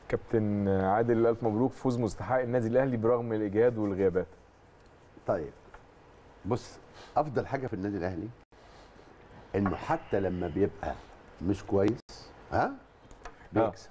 كابتن عادل، الف مبروك، فوز مستحق النادي الاهلي برغم الاجهاد والغيابات. طيب بص، افضل حاجه في النادي الاهلي انه حتى لما بيبقى مش كويس بيكسب.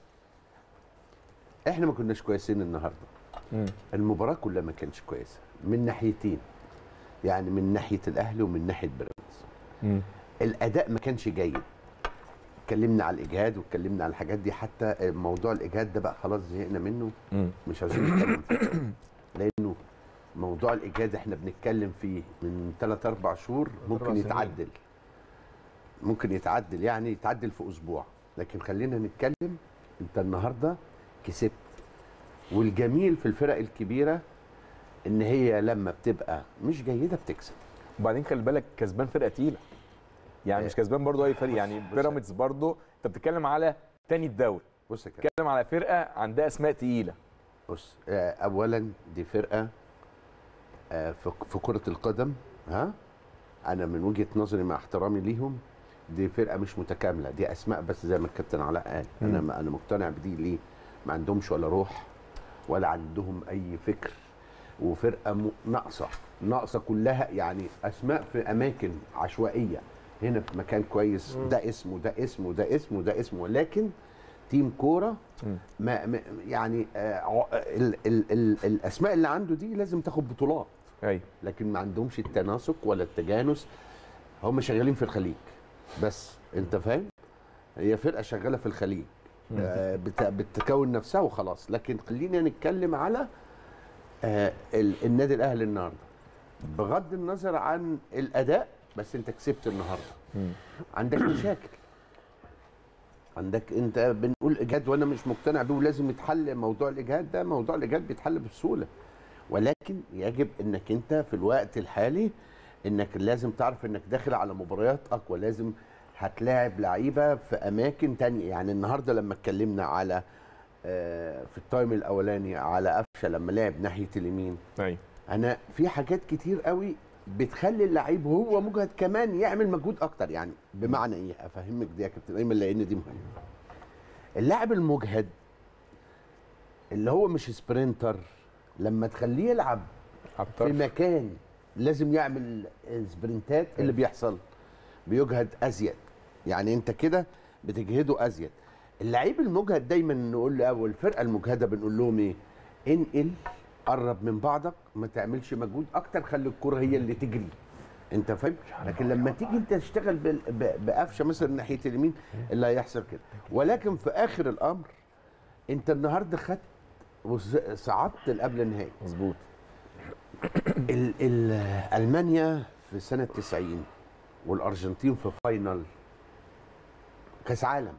احنا ما كناش كويسين النهارده. المباراه كلها ما كانتش كويسه من ناحيتين، يعني من ناحيه الاهلي ومن ناحيه بيراميدز. الاداء ما كانش جيد. اتكلمنا على الاجهاد واتكلمنا على الحاجات دي، حتى موضوع الاجهاد ده بقى خلاص زهقنا منه، مش عايزين نتكلم فيه لانه موضوع الاجهاد احنا بنتكلم فيه من 3 4 شهور، ممكن يتعدل، ممكن يتعدل، يعني يتعدل في اسبوع. لكن خلينا نتكلم، انت النهارده كسبت، والجميل في الفرق الكبيره ان هي لما بتبقى مش جيده بتكسب. وبعدين خلي بالك كسبان فرقه تقيله، يعني مش كسبان برضو اي فريق، يعني بيراميدز برضو انت بتتكلم على تاني الدوري. بص يا كابتن، بتتكلم على فرقه عندها اسماء تقيله. بص، اولا دي فرقه في كره القدم، انا من وجهه نظري مع احترامي ليهم، دي فرقه مش متكامله، دي اسماء بس زي ما الكابتن علاء قال. انا مقتنع بدي. ليه؟ ما عندهمش ولا روح ولا عندهم اي فكر، وفرقه ناقصه كلها، يعني اسماء في اماكن عشوائيه، هنا في مكان كويس، ده اسمه ده اسمه ده اسمه ده اسمه، ولكن تيم كوره ما يعني الاسماء اللي عنده دي لازم تاخد بطولات. ايوه، لكن ما عندهمش التناسق ولا التجانس. هم شغالين في الخليج بس، انت فاهم؟ هي فرقه شغاله في الخليج، بتكون نفسها وخلاص. لكن خلينا نتكلم على النادي الاهلي النهارده، بغض النظر عن الاداء، بس انت كسبت النهارده. عندك مشاكل، عندك، انت بنقول اجهاد وانا مش مقتنع بيه ولازم يتحل موضوع الاجهاد ده. موضوع الاجهاد بيتحل بسهوله، ولكن يجب انك انت في الوقت الحالي انك لازم تعرف انك داخل على مباريات اقوى، لازم هتلاعب لعيبه في اماكن تانية. يعني النهارده لما اتكلمنا على في التايم الاولاني على قفشه لما لعب ناحيه اليمين، ايوه، انا في حاجات كتير قوي بتخلي اللعيب وهو مجهد كمان يعمل مجهود اكتر. يعني بمعنى ايه؟ افهمك دي يا كابتن ايمن لان دي مهمه. اللاعب المجهد اللي هو مش سبرينتر، لما تخليه يلعب في مكان لازم يعمل سبرنتات، اللي بيحصل بيجهد ازيد. يعني انت كده بتجهده ازيد. اللعيب المجهد دايما نقول له، او الفرقه المجهده بنقول لهم ايه؟ انقل، قرب من بعضك، ما تعملش مجهود اكتر، خلي الكره هي اللي تجري. انت فاهم؟ لكن لما تيجي انت تشتغل بقفشه مثلا ناحيه اليمين، اللي هيحصل كده. ولكن في اخر الامر انت النهارده خدت وصعدت قبل النهائي. مظبوط. المانيا في سنه 90 والارجنتين في فاينل كاس عالم.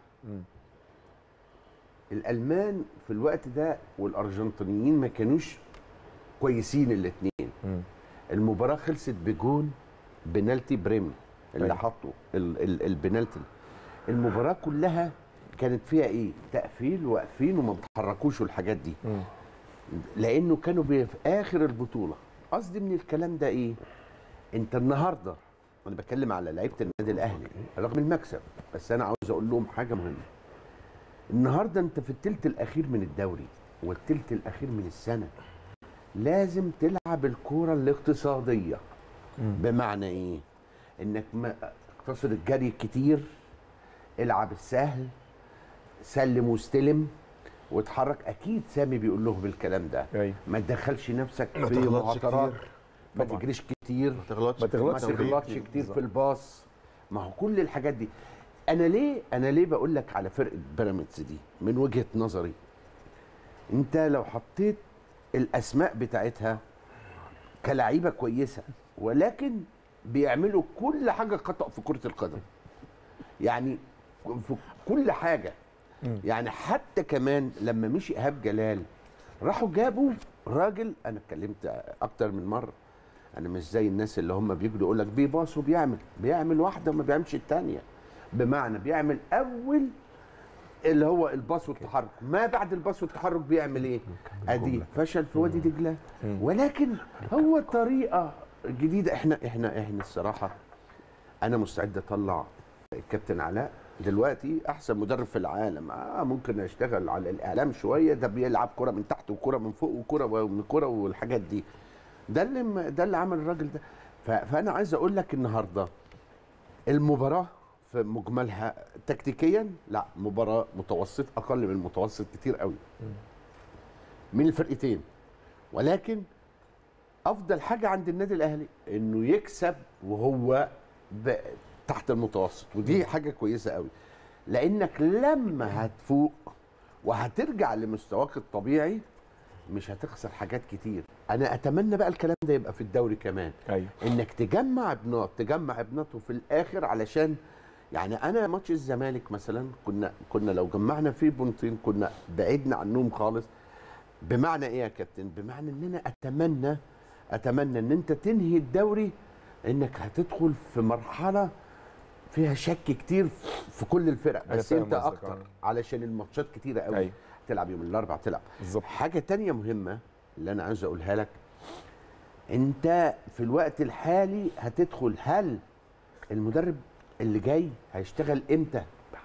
الالمان في الوقت ده والارجنتينيين ما كانوش كويسين الاثنين. المباراه خلصت بجون بنالتي بريم اللي حطوا البنالتي. المباراه كلها كانت فيها ايه؟ تقفيل، واقفين وما بتحركوش والحاجات دي. لانه كانوا في اخر البطوله. قصدي من الكلام ده ايه؟ انت النهارده، انا بتكلم على لعيبه النادي الاهلي رغم المكسب، بس انا عاوز اقول لهم حاجه مهمه. النهارده انت في الثلث الاخير من الدوري والثلث الاخير من السنه، لازم تلعب الكوره الاقتصاديه. بمعنى ايه؟ انك ما اقتصر الجري كتير، العب السهل، سلم واستلم واتحرك. اكيد سامي بيقول لهم الكلام ده. ما تدخلش نفسك في معطرات، ما تجريش كتير، ما تغلطش كتير في الباص. ما هو كل الحاجات دي. انا ليه بقول لك على فرقه بيراميدز دي من وجهه نظري؟ انت لو حطيت الاسماء بتاعتها كلاعيبه كويسه، ولكن بيعملوا كل حاجه خطأ في كره القدم، يعني في كل حاجه. يعني حتى كمان لما مشي ايهاب جلال راحوا جابوا راجل، انا اتكلمت اكتر من مره، انا مش زي الناس اللي هم بيجوا يقول لك بيباص بيعمل واحده وما بيعملش الثانيه. بمعنى بيعمل اول اللي هو الباص والتحرك، ما بعد الباص والتحرك بيعمل ايه؟ ادي فشل في وادي دجله. ولكن هو طريقه جديده. احنا الصراحه انا مستعد اطلع الكابتن علاء دلوقتي احسن مدرب في العالم. ممكن اشتغل على الاعلام شويه، ده بيلعب كره من تحت وكره من فوق وكره من كره والحاجات دي. ده اللي عمل الراجل ده. فانا عايز اقول لك النهارده المباراه في مجملها تكتيكيا لا، مباراه متوسط، اقل من المتوسط كتير قوي من الفرقتين، ولكن افضل حاجه عند النادي الاهلي انه يكسب وهو تحت المتوسط، ودي حاجه كويسه قوي، لانك لما هتفوق وهترجع لمستواك الطبيعي مش هتخسر حاجات كتير. انا اتمنى بقى الكلام ده يبقى في الدوري كمان. أيوة. انك تجمع ابنات وفي الاخر، علشان يعني انا ماتش الزمالك مثلا كنا لو جمعنا فيه بونتين كنا بعدنا عنهم خالص. بمعنى ايه يا كابتن؟ بمعنى ان انا اتمنى ان انت تنهي الدوري انك هتدخل في مرحله فيها شك كتير في كل الفرق، بس انت اكتر علشان الماتشات كتيره قوي. أيوة. تلعب يوم الاربعاء تلعب بالظبط. حاجه تانية مهمه اللي انا عايز اقولها لك، انت في الوقت الحالي هتدخل، هل المدرب اللي جاي هيشتغل امتى؟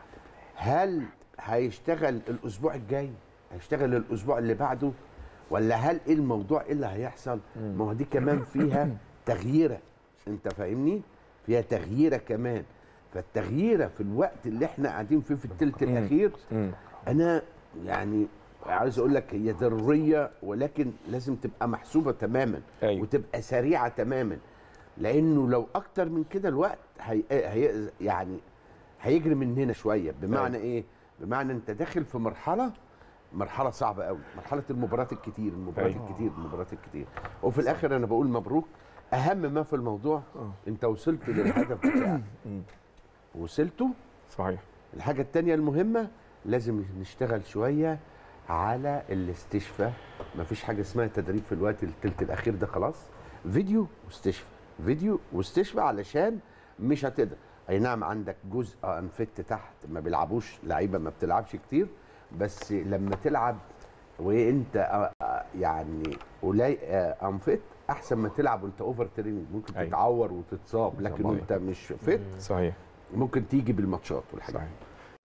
هل هيشتغل الاسبوع الجاي؟ هيشتغل الاسبوع اللي بعده؟ ولا هل ايه الموضوع ايه اللي هيحصل؟ ما هو دي كمان فيها تغييره، انت فاهمني؟ فيها تغييره كمان. فالتغييره في الوقت اللي احنا قاعدين فيه في الثلث الاخير، انا يعني عايز اقول لك هي ضروريه، ولكن لازم تبقى محسوبه تماما. أيوة. وتبقى سريعه تماما، لانه لو اكتر من كده الوقت يعني هيجري مننا شويه. بمعنى أيوة. ايه؟ بمعنى انت داخل في مرحله صعبه قوي، مرحله المباريات الكتير وفي الاخر انا بقول مبروك. اهم ما في الموضوع انت وصلت للهدف بتاعك، وصلته صحيح. الحاجه الثانيه المهمه لازم نشتغل شويه على الاستشفاء. مفيش حاجه اسمها تدريب في الوقت الثلث الاخير ده، خلاص فيديو واستشفاء علشان مش هتقدر. اي نعم عندك جزء انفت تحت ما بيلعبوش لعيبه ما بتلعبش كتير، بس لما تلعب وانت يعني قليل انفت احسن ما تلعب وانت اوفر تريننج، ممكن أيوة. تتعور وتتصاب، لكن وانت مش فت صحيح ممكن تيجي بالماتشات والحاجات. صحيح.